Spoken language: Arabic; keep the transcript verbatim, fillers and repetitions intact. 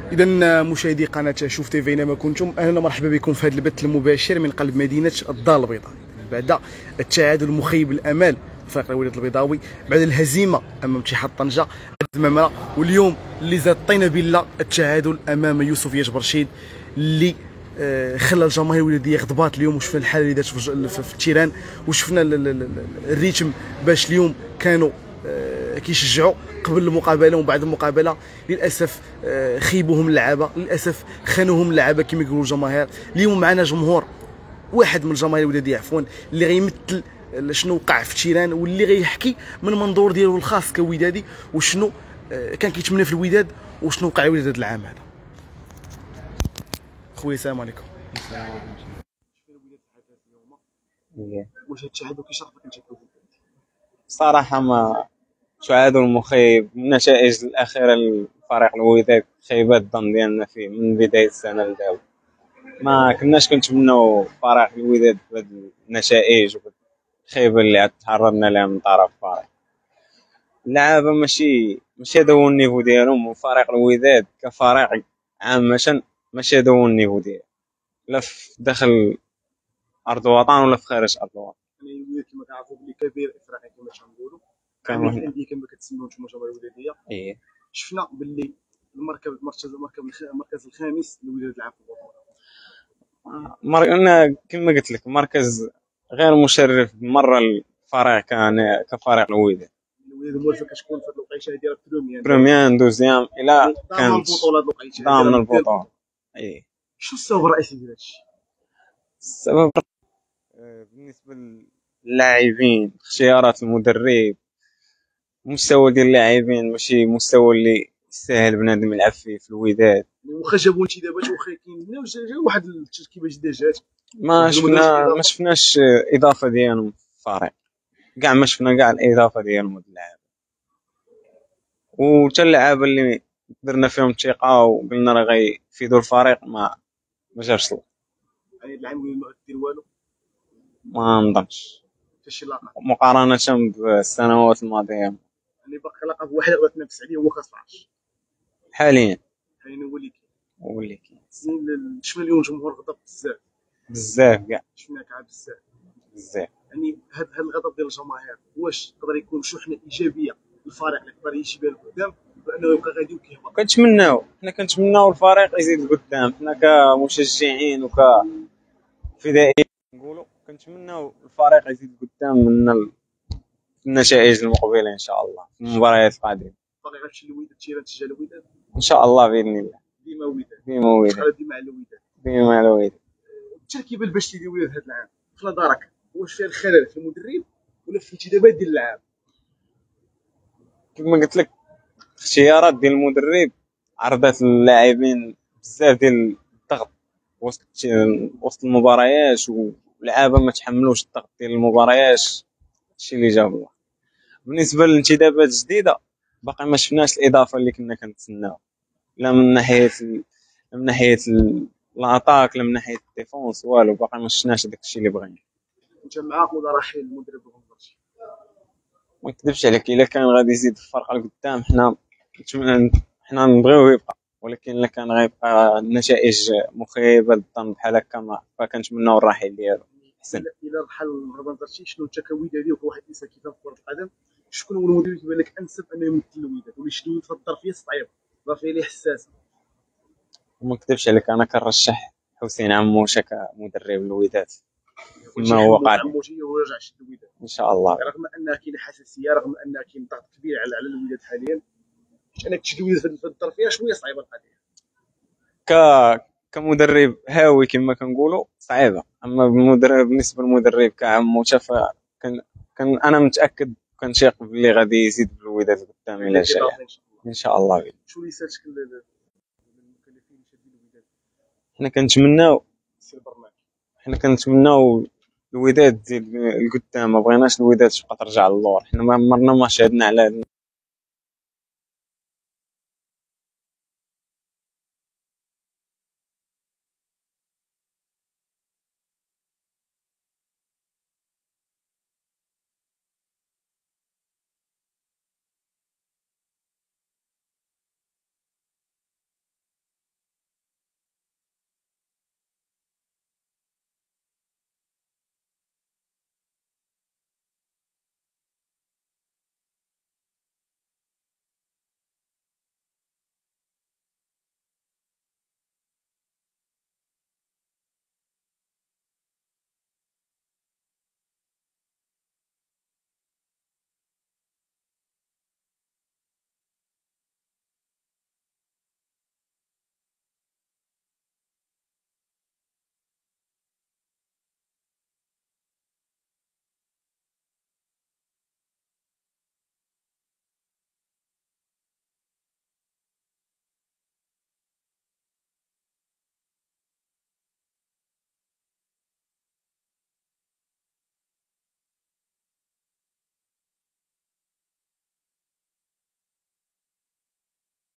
إذا مشاهدي قناة شوف تيفي أينما كنتم، أهلا ومرحبا بكم في هذا البث المباشر من قلب مدينة الدار البيضاء بعد التعادل المخيب الآمال فريق الوداد البيضاوي بعد الهزيمة أمام اتحاد طنجة أمامنا، واليوم اللي زاد طينة بالله التعادل أمام يوسف يجبرشيد اللي خلى الجماهير الوداديه غضبات اليوم. وشفنا الحاله اللي دارت في التيران، وشفنا الريتم باش اليوم كانوا كيشجعوا قبل المقابله وبعد المقابله. للاسف خيبوهم اللعابه، للاسف خانوهم اللعابه كما يقولوا الجماهير. اليوم معنا جمهور واحد من الجماهير الوداديه عفوا اللي غيمثل شنو وقع في التيران، واللي غيحكي من منظور ديالو الخاص كودادي وشنو كان كيتمنى في الوداد وشنو وقع الوداد العام هذا. خويا السلام عليكم. السلام عليكم. واش هاد التعادل كيشرف لك انت كوداد؟ صراحة ما تعادل مخيب، النتائج الأخيرة لفريق الوداد خيبات الظن ديالنا فيه من بداية السنة لدابا. ما كناش كنتمناو فريق الوداد بهاد النتائج والخيبة اللي عاد تعرضنا لها من طرف الفريق. اللعابة ماشي ماشي هذا هو النيفو ديالهم، وفريق الوداد كفريق عامة ماشي هذا هو النيفو ديالو، لا في داخل أرض الوطن ولا في خارج أرض الوطن. يعني الوداد كما كنعرفوا بلي كبير افريقيا كما تنقولوا، كما الانديه كما كتسموا نتوما الجماهير الوداديه. ايه شفنا باللي المركز المركز المركز المركز الخامس الوداد لعب في البطوله. مر... انا كما قلت لك مركز غير مشرف مره الفريق كان كفريق الوداد. الوداد موالفه كتكون في هذه الوقيته هذه راه بروميان بروميان دوزيام الى كانت البطوله هذه الوقيته ضامن البطوله. اي شو السبب الرئيسي ديال هادشي؟ السبب بالنسبه للاعبين، اختيارات المدرب، مستوى ديال اللاعبين ماشي مستوى اللي يستاهل بنادم يلعب فيه في الوداد. واخا جابوا انتدابات واخا كاين واحد التركيبه جديده جات، ما شفنا ما شفناش اضافه ديالهم في الفريق كاع، ما شفنا كاع الاضافه ديالهم هاد اللعابه. وتا اللعابه اللي درنا فيهم الثقه وقلنا راه غيفيدوا الفريق ما ما جابش الله. يعني العام ما دير والو، ما نظنش حتى شي لقب مقارنه بالسنوات الماضيه. يعني باقي لقب واحد غادي تنافس عليه هو كاس العرش حاليا. حاليا هو اللي كاين هو اللي كاين. شفنا اليوم الجمهور غضب بزاف بزاف كاع، شفنا كاع بزاف بزاف. يعني هاد هاد الغضب ديال الجماهير واش يقدر يكون شحنه ايجابيه للفريق اللي يقدر يمشي بها لقدام، بانه يبقى غادي وكيهبط؟ كنتمناو حنا كنتمناو الفريق يزيد لقدام، حنا كمشجعين وك فدائيين نقولوا كنتمناو الفريق يزيد لقدام من النتائج المقبله ان شاء الله في المباريات القادمه. باغي غتمشي للوداد تيران تشجع الوداد ان شاء الله باذن الله. ديما وداد ديما وداد ديما على الوداد ديما على الوداد. التركيبه الباش ديال الوداد هذا العام في نظرك واش فيها الخلل في المدرب ولا في الانتدابات ديال اللاعب؟ كما قلت لك اختيارات ديال المدرب عرضت اللاعبين بزاف ديال الضغط وسط وسط المباريات، واللعابه ما تحملوش الضغط ديال المباريات، الشيء اللي جاب الله. بالنسبه للانتدابات الجديده باقي ما شفناش الاضافه اللي كنا كنتسناو، لا من ناحيه لا من ناحيه الاتاك لا من ناحيه الديفونس، والو باقي ما شفناش داك الشيء اللي بغينا. انت معاك ولا رحيل المدرب الغنبرتي؟ ما نكذبش عليك، الا كان غادي يزيد الفرق لقدام حنا حنا نبغيوه يبقى، ولكن الا كان غيبقى النتائج مخيبه للظن بحال هكا فكنتمناو الرحيل ديالو احسن. الى رحل الغنبرتي شنو انت كودادي وكواحد الانسان كيفهم في كره القدم، شكون هو المدرب اللي كيبان لك انسب انه يمثل الوداد ولا شي الوداد في الظرفيه صعيبه الظرفيه اللي حساسه؟ وما نكذبش عليك انا كنرشح حسين عموشه كمدرب الوداد ما هو قادم عموشه ورجع شد الوداد ان شاء الله. رغم ان كاين حساسيه، رغم ان كاين ضغط كبير على على الوداد حاليا، انك تشد الوداد في الظرفيه شويه صعيبه القضيه. ك كمدرب هاوي كما كنقولوا صعيبه، اما بالمدرب بالنسبه للمدرب كعموشه فكان كان انا متاكد كنثيق بلي غادي يزيد بالوداد قدام الى جاي ان شاء الله. شنو رسالتك للمكلفين شادين الوداد؟ حنا كنتمناو سي البرنامج، حنا كنتمناو الوداد تزيد لقدام، ما بغيناش الوداد تبقى ترجع للور. حنا ما عمرنا ما شاهدنا على